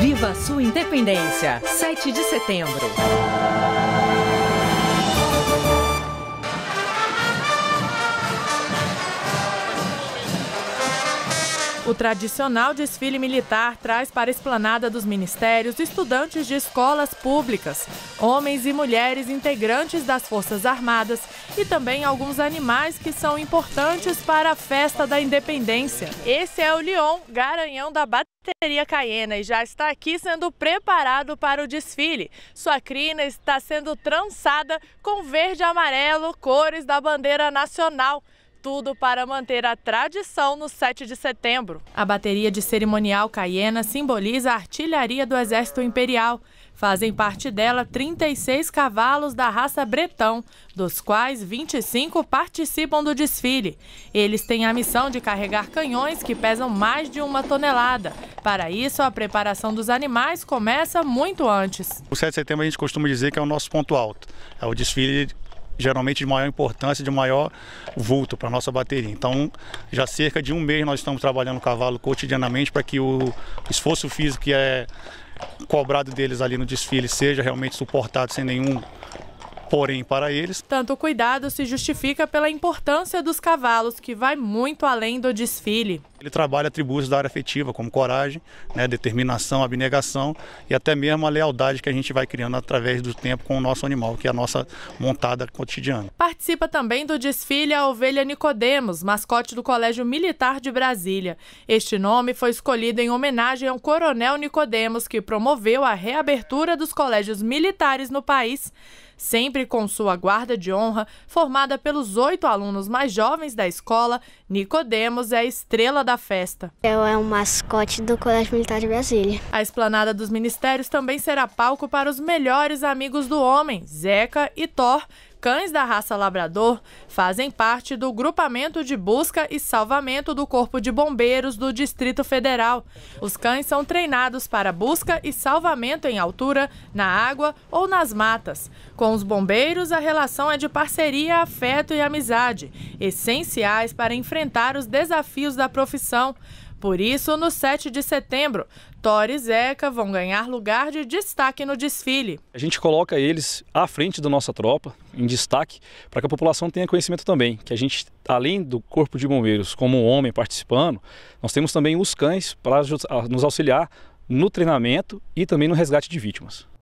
Viva a sua independência, 7 de setembro. O tradicional desfile militar traz para a esplanada dos ministérios estudantes de escolas públicas, homens e mulheres integrantes das Forças Armadas e também alguns animais que são importantes para a festa da independência. Esse é o Leon, garanhão da Bateria Caiena, e já está aqui sendo preparado para o desfile. Sua crina está sendo trançada com verde e amarelo, cores da bandeira nacional. Tudo para manter a tradição no 7 de setembro. A bateria de cerimonial Caiena simboliza a artilharia do Exército Imperial. Fazem parte dela 36 cavalos da raça bretão, dos quais 25 participam do desfile. Eles têm a missão de carregar canhões que pesam mais de 1 tonelada. Para isso, a preparação dos animais começa muito antes. O 7 de setembro a gente costuma dizer que é o nosso ponto alto. É o desfile geralmente de maior importância, de maior vulto para a nossa bateria. Então, já cerca de um mês nós estamos trabalhando o cavalo cotidianamente para que o esforço físico que é cobrado deles ali no desfile seja realmente suportado sem nenhum porém para eles. Tanto cuidado se justifica pela importância dos cavalos, que vai muito além do desfile. Ele trabalha atributos da área afetiva, como coragem, determinação, abnegação e até mesmo a lealdade que a gente vai criando através do tempo com o nosso animal, que é a nossa montada cotidiana. Participa também do desfile a ovelha Nicodemos, mascote do Colégio Militar de Brasília. Este nome foi escolhido em homenagem ao coronel Nicodemos, que promoveu a reabertura dos colégios militares no país. Sempre com sua guarda de honra, formada pelos 8 alunos mais jovens da escola, Nicodemos é a estrela da festa. É um mascote do Colégio Militar de Brasília. A esplanada dos ministérios também será palco para os melhores amigos do homem, Zeca e Thor. Cães da raça labrador fazem parte do grupamento de busca e salvamento do Corpo de Bombeiros do Distrito Federal. Os cães são treinados para busca e salvamento em altura, na água ou nas matas. Com os bombeiros, a relação é de parceria, afeto e amizade, essenciais para enfrentar os desafios da profissão. Por isso, no 7 de setembro, Thor e Zeca vão ganhar lugar de destaque no desfile. A gente coloca eles à frente da nossa tropa, em destaque, para que a população tenha conhecimento também, que a gente, além do Corpo de Bombeiros como homem participando, nós temos também os cães para nos auxiliar no treinamento e também no resgate de vítimas.